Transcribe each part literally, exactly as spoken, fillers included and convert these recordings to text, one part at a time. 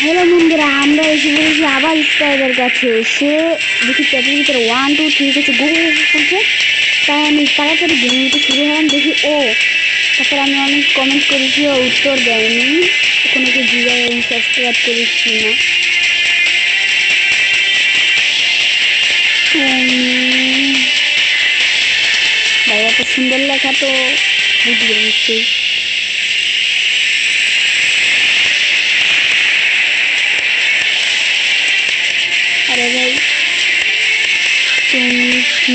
Hello বন্ধুরা, আমরা এসে বলেছি আবার স্পাইডার কাছে। সে দেখি চ্যাটের ভিতরে ওয়ান টু থ্রি করছে, গো করছে। তাই আমি তাড়াতাড়ি গেমটা শুরু হলাম, দেখি ও। তারপর আমি অনেক কমেন্ট করেছি, ও উত্তর দেয়নি। ওখানে কি জিগায় আমি সাবস্ক্রাইব করেছি না। ভাই এত সুন্দর লেখা তো বুঝবে নিশ্চয়ই। আরে ভাই তুমি কি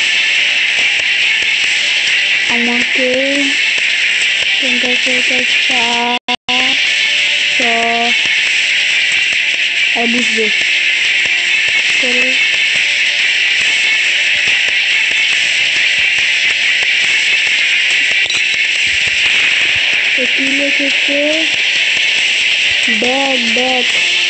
আমাকে বুঝবে করে এটি লিখেছে ব্যাগ ব্যাগ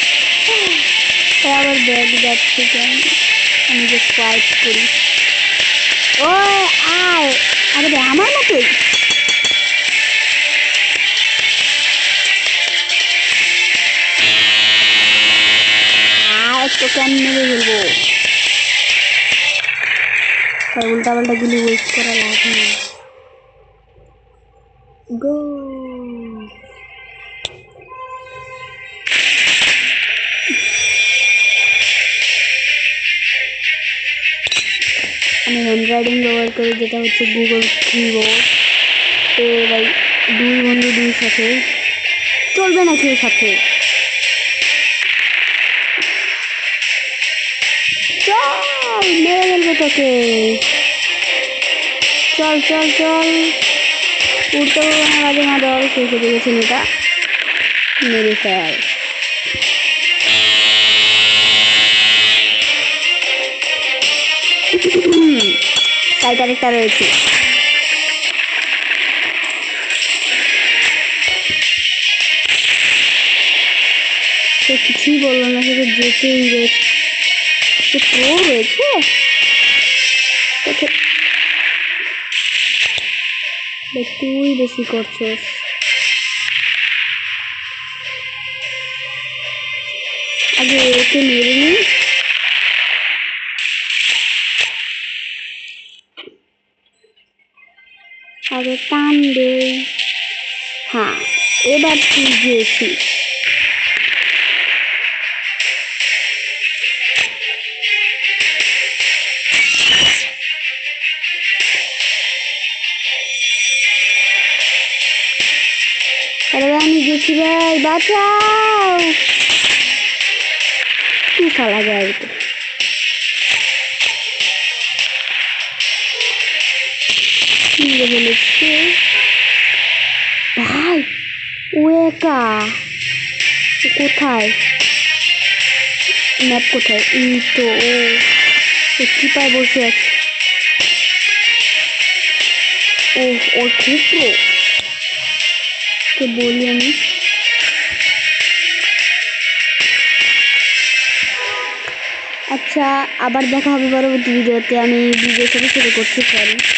আবার ব্যাগ যাচ্ছে কেন? আমি যে ফাইট করি। ও আয়, আরে আমার মতোই। আয় তো কেন মেরে ফেলবো? উল্টা পাল্টা গুলি ওয়েস্ট করা লাভ নেই। গো আমি হ্যান্ডরাইটিং ব্যবহার করি, যেটা হচ্ছে গুগল কিবোর্ড। তো ভাই দুই বন্ধু দুই সাথে চলবে না, কেউ সাথে চল মেরে ফেলবো তোকে। চল চল চল উঠতে বাজে মা দল শেষ হয়ে গেছে, মেয়েটা মেরে ফেল। সাইড আরেকটা রয়েছে। সে কিছুই বললো না, শুধু যেতেই রয়েছে। সে প্রো রয়েছে, তুই বেশি করছিস। আগে একে মেরে নি, আগে টান দে। হ্যাঁ এবার তুই গিয়েছিস। আরে আমি গেছি ভাই, বাঁচাও। কি খেলা যায় তো বলেছে ভাই। ও একা কোথায়? ম্যাপ কোথায়? এই তো ও কি পায় বসে আছে। ও ওর ক্ষেত্র কে বলি আমি। আচ্ছা আবার দেখা হবে পরবর্তী ভিডিওতে। আমি ভিডিও শুরু শুরু করছি, সরি।